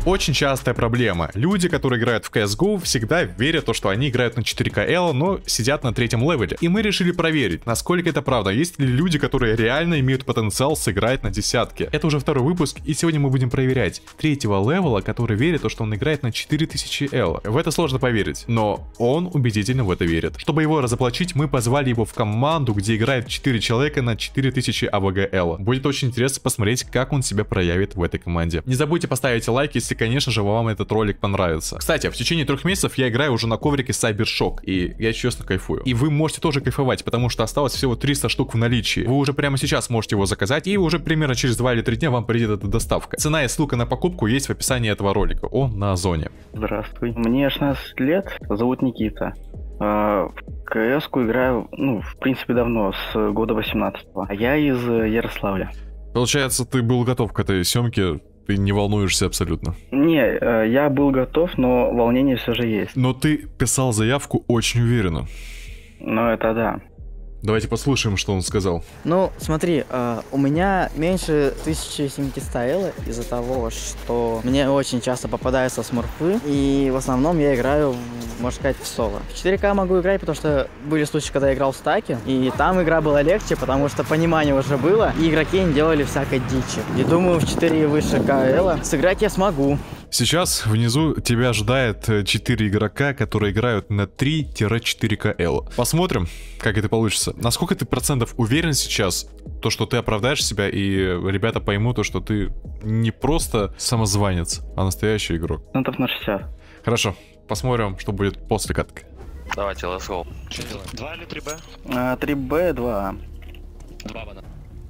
очень частая проблема. Люди, которые играют в CSGO, всегда верят, что они играют на 4К, но сидят на 3-м левеле. И мы решили проверить, насколько это правда. Есть ли люди, которые реально имеют потенциал сыграть на десятке. Это уже второй выпуск, и сегодня мы будем проверять 3-го левела, который верит, что он играет на 4000 L. В это сложно поверить, но он убедительно в это верит. Чтобы его разоблачить, мы позвали его в команду, где играет 4 человека на 4000 АВГ-Л. Будет очень интересно посмотреть, как он себя проявит в этой команде. Не забудьте поставить лайк, если, конечно же, вам этот ролик понравится. Кстати, в течение 3 месяцев я играю уже на коврике Cybershock, и я честно кайфую. И вы можете тоже кайфовать, потому что осталось всего 300 штук в наличии. Вы уже прямо сейчас можете его заказать, и уже примерно через 2 или 3 дня вам придет эта доставка. Цена и ссылка на покупку есть в описании этого ролика. Он на Озоне. Здравствуй. Мне 16 лет, зовут Никита. В КС-ку играю, в принципе, давно, с года 18-го. А я из Ярославля. Получается, ты был готов к этой съемке, ты не волнуешься абсолютно? Не, я был готов, но волнение все же есть. Но ты писал заявку очень уверенно. Ну, это да. Давайте послушаем, что он сказал. Ну, смотри, у меня меньше 1700 L из-за того, что мне очень часто попадаются смурфы, и в основном я играю, можно сказать, в соло. В 4К могу играть, потому что были случаи, когда я играл в стаке, и там игра была легче, потому что понимание уже было, и игроки не делали всякой дичи. И думаю, в 4 и выше КЛ сыграть я смогу. Сейчас внизу тебя ожидает 4 игрока, которые играют на 3-4КЛ. Посмотрим, как это получится. Насколько ты процентов уверен сейчас, то, что ты оправдаешь себя, и ребята поймут, то, что ты не просто самозванец, а настоящий игрок? Процентов на 60. Хорошо, посмотрим, что будет после катки. Давайте, let's go. Что делаем? 2 или 3Б? 3Б, 2А. 2 бана.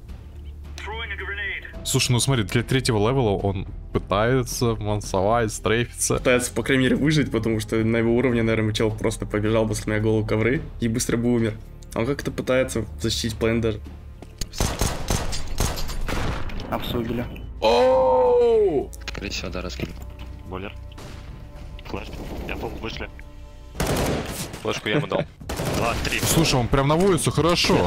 Слушай, ну смотри, для 3-го левела он пытается мансовать, стрейфиться. Пытается, по крайней мере, выжить, потому что на его уровне, наверное, чел просто побежал бы, сломя голову ковры, и быстро бы умер. А он как-то пытается защитить плейн даже. Апсу убили. Оу! Скорее всего, да, раскину. Бойлер. Флэш. Я помню, вышли. Флешку я ему дал. 2, 3. Слушай, он прям наводится хорошо.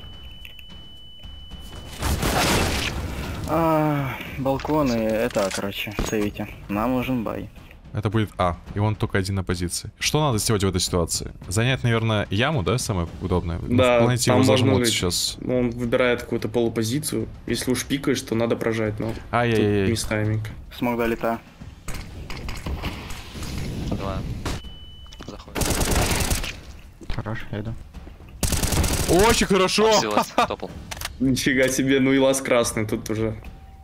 Балконы, это, короче, сейвите. Нам нужен бай. Это будет А, и он только один на позиции. Что надо сделать в этой ситуации? Занять, наверное, яму, да, самое удобное? Да, в планете там его можно зажмут жить. сейчас. Он выбирает какую-то полупозицию. Если уж пикаешь, то надо прожать, но Ай-яй-яй. не тайминг. Смог долета. 2. Заходит. Хорош, я иду. Очень хорошо! Силас, топал. Нифига себе, ну и лаз красный тут уже.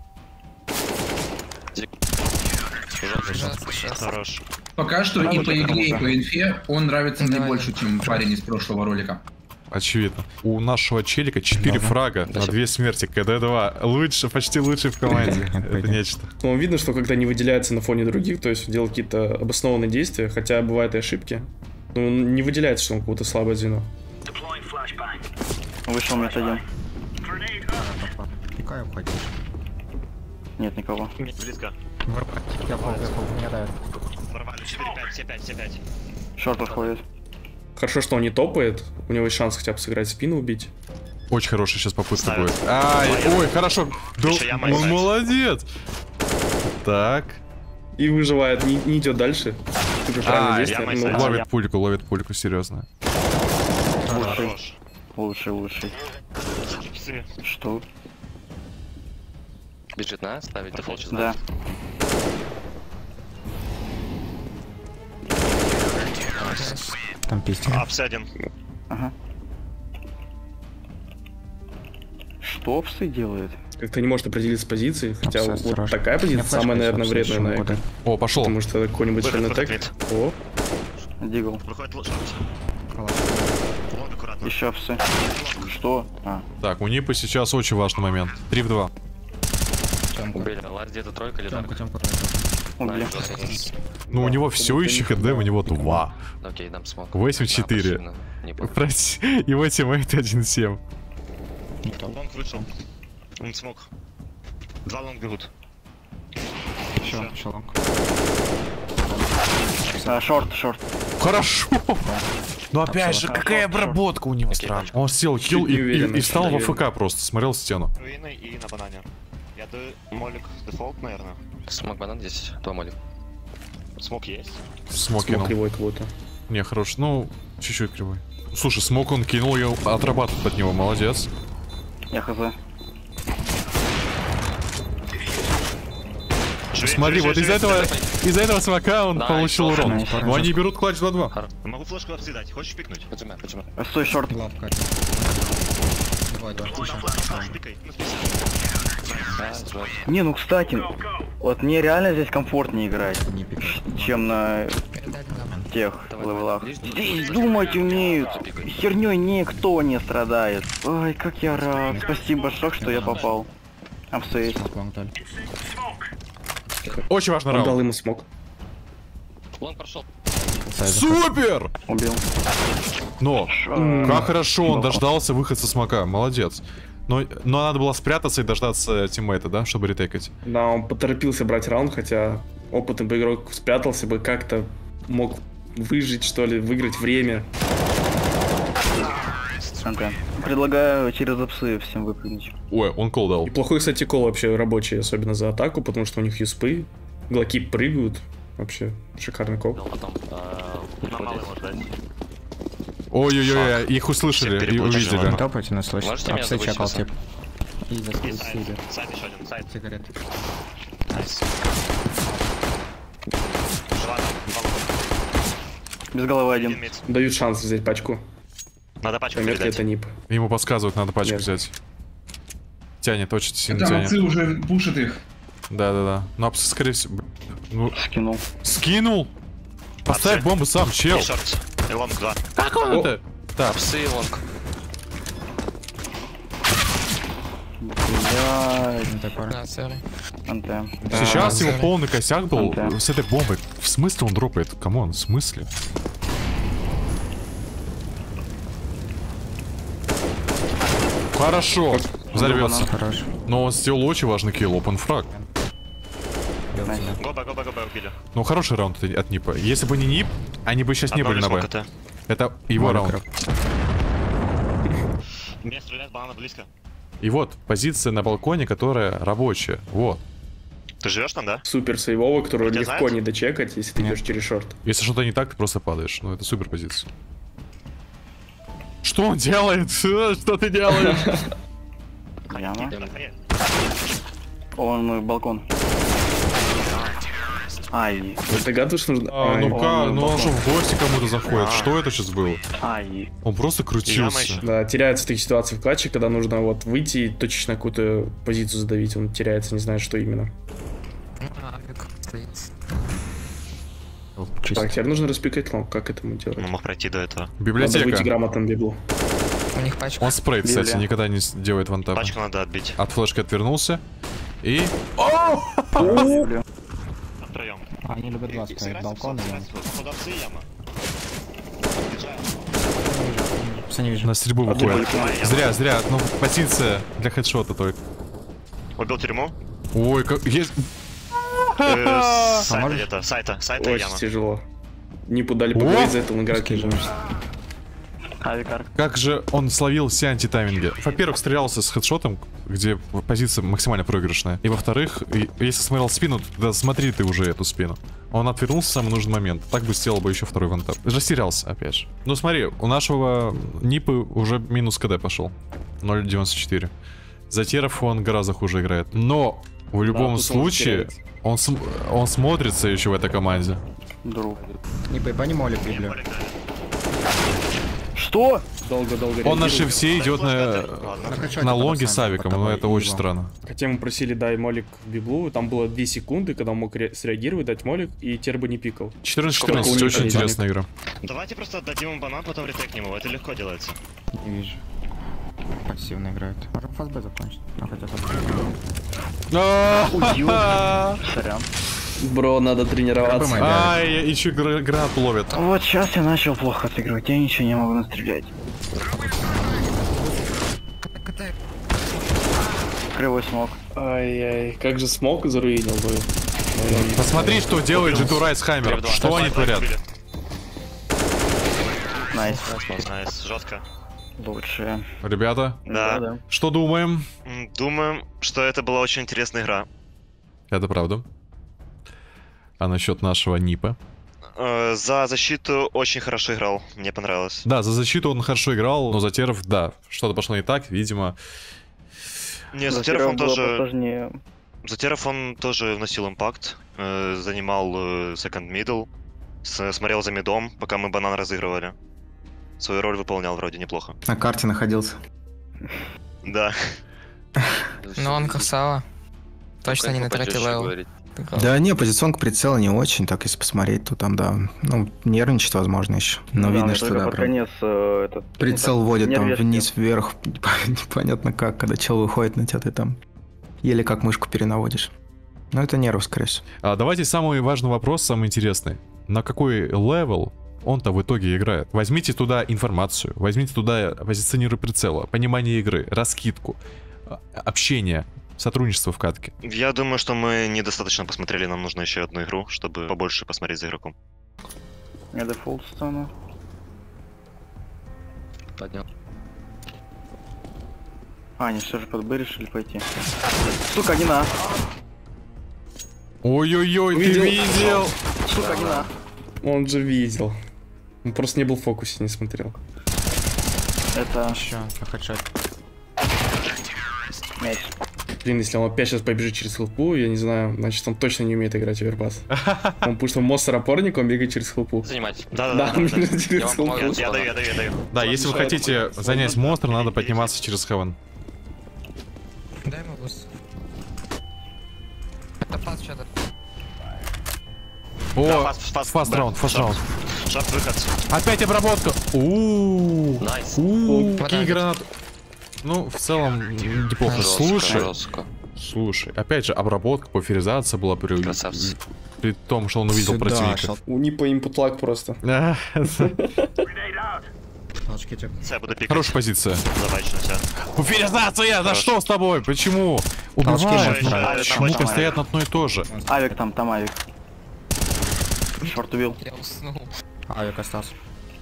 Хорош. Пока что и по игре, и по инфе он нравится мне больше, чем парень из прошлого ролика. Очевидно. У нашего челика 4 фрага на 2 смерти. КД-2. Лучше, почти лучший в команде. Это нечто. Но видно, что когда не выделяется на фоне других, то есть делает какие-то обоснованные действия, хотя бывают и ошибки, но он не выделяется, что он какое-то слабое звено. Вышел мид один. Какая уходишь? Нет никого. Близко. Я пол, меня дают. Нормально, 4-5, все 5, все 5. Шорт уходит. Хорошо, что он не топает, у него есть шанс хотя бы сыграть спину, убить. Очень хорошая сейчас попытка Ставим. будет. Ай, ой, хорошо. Да, Еще яма он играет. молодец. Так. И выживает, не идет дальше. Супер правильное действие. яма и Ну, сайт. Ловит пульку, серьезно. Хорош. Лучший. Псы. Что? Бежит на, ставить дефолт сейчас. Да. Там пистик. Апс 1. Ага. Что псы делает? как-то не может определиться с позицией, хотя Все, вот осторожно. такая позиция самая, наверное, вредная на эко. О, пошел. Потому что какой-нибудь Выход, шальный тег. выход, О, Дигл. Выходит лучше. Лонг аккуратно. Еще псы. Что? А. Так, у Нипа сейчас очень важный момент. 3 в 2. Убили. Ларь где-то тройка или так? Убили. Ну, у него все еще ХД, у него 2. Окей, дам смог. 8-4. Не понял. Прости, его тиммейт 1-7. Лонг вышел. Он смог. 2 лонг бегут. Еще лонг. Шорт. Хорошо! Но опять же, Шорт, какая шорт. обработка у него странная. Он сделал килл Чуть не уверен, и встал в наверное. АФК просто, смотрел стену. Руины и на банане. Я даю молик дефолт, наверное. Смог банан 10, два молик. Смок есть. Смок Смог кинул. кривой кого-то. Не, хорош. Ну, чуть-чуть кривой. Слушай, смок он кинул, я отрабатываю под него, молодец. Я хз. Смотри, вот из-за этого смока он Да, получил и урон. точно. Но они берут клатч 2-2. Могу флешку отсидать. Хочешь пикнуть? Почему? Почему? Стой, шорт. Лавка. Давай, давай. Пикай. Не, ну кстати, вот мне реально здесь комфортнее играть, Не пикай. чем на тех Давай, левелах. давай. Здесь думать умеют. Херней никто не страдает. Ой, как я рад. Спасибо, Шок, что я попал. Апсейс. Смог лонг дали. Очень важный Он дал раунд. ему смог. Лонг прошел. Супер! Убил. Но, как хорошо он дождался выхода со смока, молодец. Но надо было спрятаться и дождаться тиммейта, да, чтобы ретейкать. Да, он поторопился брать раунд, хотя опытный бы игрок спрятался бы, как-то мог выжить, что ли, выиграть время. Ага. Предлагаю через апсы всем выпрыгнуть. Ой, он кол дал. И плохой, кстати, кол вообще рабочий, особенно за атаку, потому что у них юспы, глоки прыгают. Вообще, шикарный кол. Потом На малый может дать. Ой-ой-ой, их услышали Всех и перепутали, увидели. ладно. Топайте нас слышит. Можете меня Апсы забыть чекал сейчас? тип. И за И сайт. спасибо. Сайт еще один. Сайт. Сигарет. Найс. Два там. Без головы один. Один мид. Дают шанс взять пачку. Надо пачку Поймет ли передать. это нип. Ему подсказывают, надо пачку Нет. взять. Тянет, очень сильно Там тянет. отцы уже пушат их. Да-да-да. Ну, апсы, скорее всего... Ну, Скинул. скинул! Поставь Апсы. бомбу сам, чел! И шорт. И лонг 2. Как он это? Так, псы и лонг. Блядь. Такой. Антем. сейчас его полный косяк был Антем. с этой бомбой. В смысле он дропает? Камон, в смысле? Хорошо, взорвется. Хорош. Но он сделал очень важный килл, open фраг. Гоба убили. Ну, хороший раунд от Нипа. Если бы не Нип, они бы сейчас не были на Б. это. Это его раунд. Меня стреляет, банана близко. И вот, позиция на балконе, которая рабочая. Вот. Ты живешь там, да? Супер сейвовый, который Тебя легко знают? не дочекать, если ты Нет. идешь через шорт. Если что-то не так, ты просто падаешь. Ну, это супер позиция. Что он делает? Что ты делаешь? Яма. Охренеть. Он мой балкон. Ай. Вы догадываешь, что нужно... А, Ай, ну он же в гости кому-то заходит. Что это сейчас было? Ай. Он просто Яма крутился. еще. Да, теряется в таких ситуациях в клатче, когда нужно вот выйти и точечно какую-то позицию задавить. Он теряется, не знает, что именно. Чисто. Так, теперь нужно распикать лонг. Как этому Он делать? мог пройти до этого. Надо выйти Библиотека. грамотным библу. У них пачка. Он спрейт, кстати, Библия. никогда не делает вантап. Пачку надо отбить. От флешки отвернулся. И... Блин. Втроем. Они любят два ставить. Балкон и яма. Походу отцы и яма. Все не вижу. на стрельбу выходит. Зря. Ну, позиция для хедшота только. Убил тюрьму. Ой, как... Есть... Сайта где-то. Сайта и Очень яма. тяжело. Нипу дали поговорить, за это он играет Скажи. Авикар. Как же он словил все антитайминги? Во-первых, стрелялся с хедшотом, где позиция максимально проигрышная. И во-вторых, если смотрел спину, тогда смотри ты уже эту спину. Он отвернулся в самый нужный момент. Так бы сделал бы еще второй вантап. Растерялся, опять же. Ну смотри, у нашего Нипы уже минус КД пошел. 0.94. За теров он гораздо хуже играет. Но в любом тут он случае, он смотрится еще в этой команде. Друг. Не поебани молик Библию. Что? Долго-долго Он на реагирует. шифте идет на лонге с авиком, но это очень странно. Хотя мы просили дай молик библу, там было 2 секунды, когда он мог среагировать, дать молик, и теперь бы не пикал. 14-14, Сколько у очень них интересная игра. Давайте просто отдадим ему банан, потом ретекнем его. Это легко делается. Не вижу. Пассивно играет. Можем фастбэ закончить. Ну хотя бы. Сорян. Бро, надо тренироваться. Ай, еще гранат ловит. Вот сейчас я начал плохо отыгрывать, я ничего не могу настрелять. Кривой смог. Ай-яй, как же смог заруинил бы. Посмотри, что делает G2 Rise Hammer. Что они творят? Найс. Найс, жестко. Лучше. Ребята, Да. что думаем? Думаем, что это была очень интересная игра. Это правда. А насчет нашего Нипа? За защиту очень хорошо играл, мне понравилось. Да, за защиту он хорошо играл, но за теров, да, что-то пошло не так, видимо. Не, за теров он тоже... За теров он тоже вносил импакт, занимал second middle, смотрел за мидом, пока мы банан разыгрывали. Свою роль выполнял вроде неплохо. На карте находился. Да. Но он красава. Точно не на третий левел. Да не, позиционка прицела не очень, так если посмотреть, то там, да, ну, нервничать возможно еще. Но видно, что да, конец, прицел вводит там вниз, вверх, непонятно как, когда чел выходит на тебя, ты там еле как мышку перенаводишь. Но это нервы, скорее всего. Давайте самый важный вопрос, самый интересный. На какой левел он-то в итоге играет? Возьмите туда информацию, возьмите туда позиционеры прицела, понимание игры, раскидку, общение, сотрудничество в катке. Я думаю, что мы недостаточно посмотрели, нам нужно еще одну игру, чтобы побольше посмотреть за игроком. Я дефолт стану. Поднял. Они все же под Б решили пойти. Сука, не на. Ой-ой-ой, ты видел? Сука, не на. Он же видел. Он просто не был в фокусе, не смотрел. Это... Еще, хэдшот. Мяч. Блин, если он опять сейчас побежит через хлопу, я не знаю, значит он точно не умеет играть в оверпас. Он пушил монстр-опорник, он бегает через хлопу. Занимать. Да, он бежит через хлопу. Я даю. Да, если вы хотите занять монстр, надо подниматься через хевен. Дай ему буст. Это фаст что-то. О, фаст раунд. Шаг выход. Опять обработка. Найс. Какие гранаты. Ну, в целом, неплохо. Слушай, опять же, обработка, буферизация была при том, что он увидел противника. У Нипа input lag просто. Хорошая позиция. Забачно. Буферизация! Да что с тобой? Почему? Убивают. Почему постоянно одно и то же? Авик там авик. Шорт убил. Я уснул. Авик остался.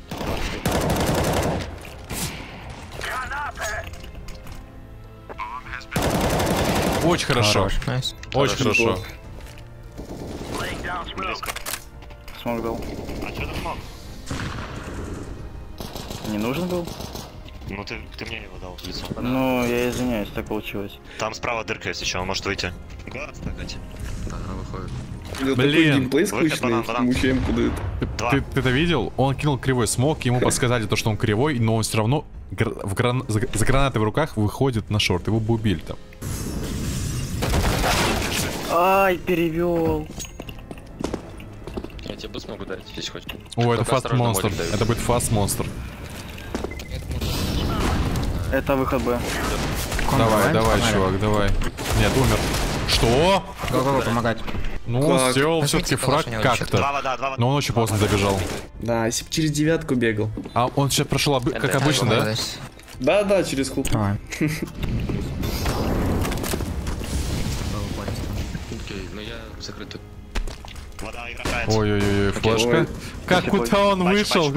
Очень хорошо. Найс. Очень хорошо. Смог дал. А что ты смог? Не нужен был? Ну ты мне его дал в лицо. Ну, я извиняюсь, так получилось. Там справа дырка есть еще, он может выйти. Глаз стакать. Блин. Геймплей скучный, мучаем куда Ты это видел? Он кинул кривой смог, ему подсказали то, что он кривой, но он все равно за гранатой в руках выходит на шорт. Его бы убили там. Ай, перевел. Я тебе быстро могу дать, если хочешь. О, это фаст монстр. Это будет фаст монстр. Это выход Б. Давай, чувак, давай. Нет, умер. Что? Го-го-го, помогать. Ну, он сделал все-таки фраг как-то. Но он очень поздно добежал. Да, если бы через девятку бегал. А он сейчас прошел как обычно, да? Да, через хлоп. Давай. Окей, ну я закрытый. Вода играет. Ой-ой-ой, флешка. Как куда он вышел?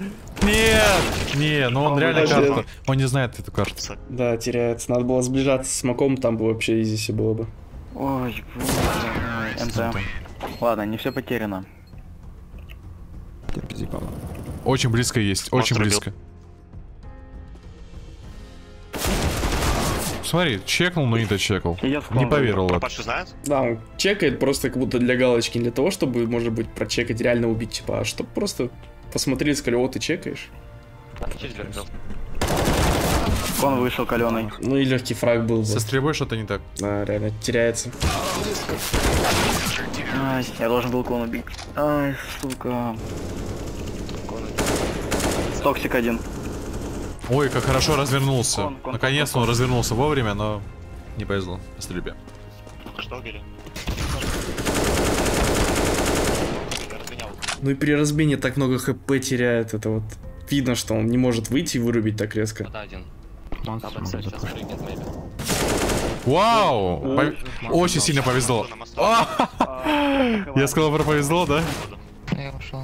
Нет, но он реально карту. Он не знает эту карту. Да, теряется. Надо было сближаться с маком, там бы вообще изи все было бы. Ой, МТ. Ладно, не все потеряно. Очень близко есть, очень близко. Смотри, чекнул, но не дочекал. Не поверил. Пропашу знает? Да, он чекает просто как будто для галочки, не для того, чтобы, может быть, прочекать, реально убить, типа, а чтобы просто посмотреть, сказали, о, ты чекаешь. Кон вышел каленый. Ну и легкий фраг был бы. Со стрельбой что-то не так. Да, реально, теряется. Ай, я должен был кон убить. Ай, сука. Токсик один. Ой, как хорошо развернулся. Наконец-то он развернулся вовремя, но не повезло на стрельбе. Что убили? Ну и при размене так много хп теряет, это вот видно, что он не может выйти и вырубить так резко. Вода один. Вау! Очень сильно повезло. Я сказал про повезло, да? Я ушел.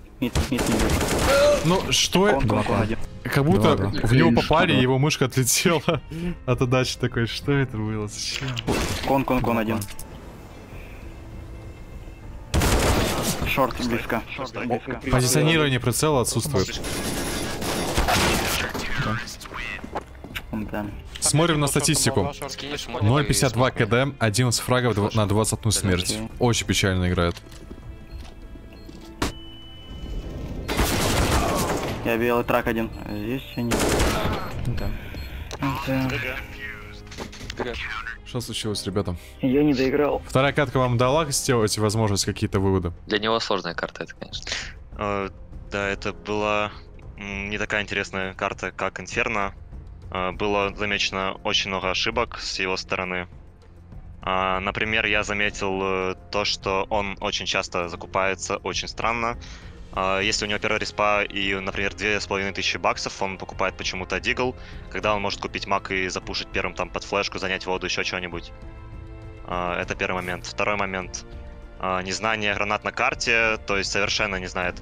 Ну, что это? Как будто в него попали, и его мышка отлетела от удачи такой. Что это было? Зачем? Кон один. Шорт близко. Позиционирование прицела отсутствует. Да. Смотрим на статистику. 0.52 КД, 11 фрагов на 21 смерть. Очень печально играет. Я белый трак один. Здесь они. Да. Что случилось, ребята? Я не доиграл. Вторая катка вам дала сделать возможность какие-то выводы? Для него сложная карта, это, конечно. Да, это была не такая интересная карта, как Инферно. Было замечено очень много ошибок с его стороны. Например, я заметил то, что он очень часто закупается очень странно. Если у него первая респа и, например, 2500 баксов, он покупает почему-то дигл, когда он может купить маг и запушить первым там под флешку, занять воду, еще что-нибудь. Это первый момент. Второй момент. Незнание гранат на карте, то есть совершенно не знает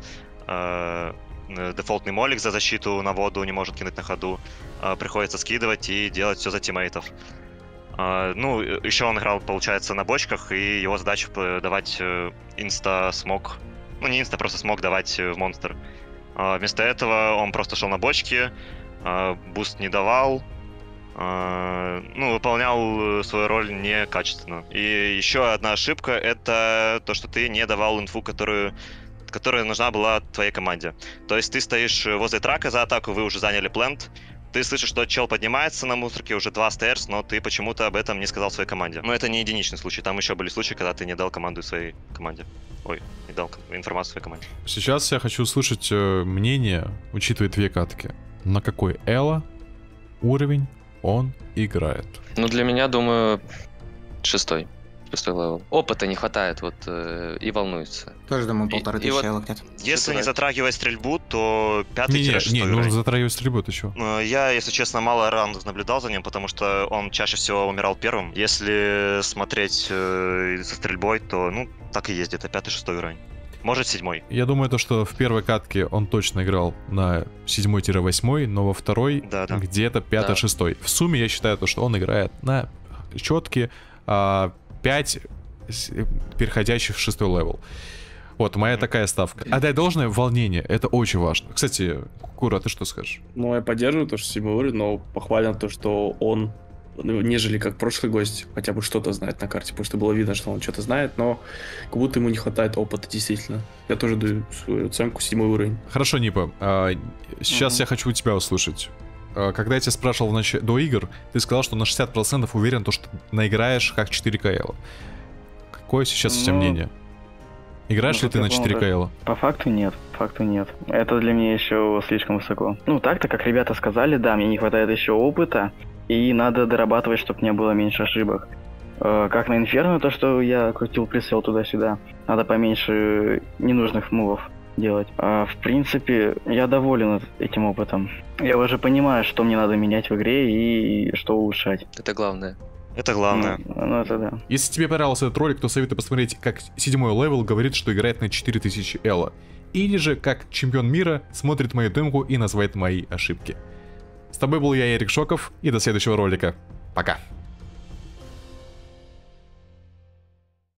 дефолтный молик за защиту на воду, не может кинуть на ходу. Приходится скидывать и делать все за тиммейтов. Ну, еще он играл, получается, на бочках, и его задача давать инста-смок. Ну, не инста, просто смог давать в монстр. Вместо этого он просто шел на бочки, буст не давал, ну, выполнял свою роль некачественно. И еще одна ошибка — это то, что ты не давал инфу, которая нужна была твоей команде. То есть ты стоишь возле трака за атаку, вы уже заняли плент, ты слышишь, что чел поднимается на мусорке, уже 2 стейрс, но ты почему-то об этом не сказал своей команде. Но это не единичный случай, там еще были случаи, когда ты не дал команду своей команде. Ой, не дал информацию своей команде. Сейчас я хочу услышать мнение, учитывая 2 катки. На какой эло уровень он играет? Ну, для меня, думаю, 6-й левел. Опыта не хватает, вот, и волнуется. Тоже, думаю, 1500 эло где-то. Если не затрагивать стрельбу, то 5-6 Не, нужно затрагивать стрельбу, ты чё? Я, если честно, мало раундов наблюдал за ним, потому что он чаще всего умирал первым. Если смотреть со стрельбой, то, ну, так и есть, где-то 5-6 уровень. Может, 7-й. Я думаю, то, что в первой катке он точно играл на 7-8, но во второй где-то 5-6. В сумме я считаю, то, что он играет на четкие 5 переходящих в 6-й левел. Вот, моя такая ставка. Отдай должное волнение, это очень важно. Кстати, Кура, ты что скажешь? Ну, я поддерживаю то, что 7-й уровень, но похвален то, что он, нежели как прошлый гость, хотя бы что-то знает на карте, потому что было видно, что он что-то знает, но как будто ему не хватает опыта, действительно. Я тоже даю свою оценку 7-й уровень. Хорошо, Нипа, сейчас я хочу у тебя услышать. Когда я тебя спрашивал до игр, ты сказал, что на 60% уверен, что наиграешь как 4КЛ. Какое сейчас у тебя мнение? Играешь ли ты на 4КЛ? По факту нет, Это для меня еще слишком высоко. Ну, так-то, как ребята сказали, да, мне не хватает еще опыта, и надо дорабатывать, чтобы не было меньше ошибок. Как на Инферно, то, что я крутил прицел туда-сюда, надо поменьше ненужных мувов делать. В принципе, я доволен этим опытом. Я уже понимаю, что мне надо менять в игре и что улучшать. Это главное. Это главное. Ну, это да. Если тебе понравился этот ролик, то советую посмотреть, как 7-й левел говорит, что играет на 4000 эло. Или же, как чемпион мира смотрит мою демку и называет мои ошибки. С тобой был я, Ярик Шоков, и до следующего ролика. Пока.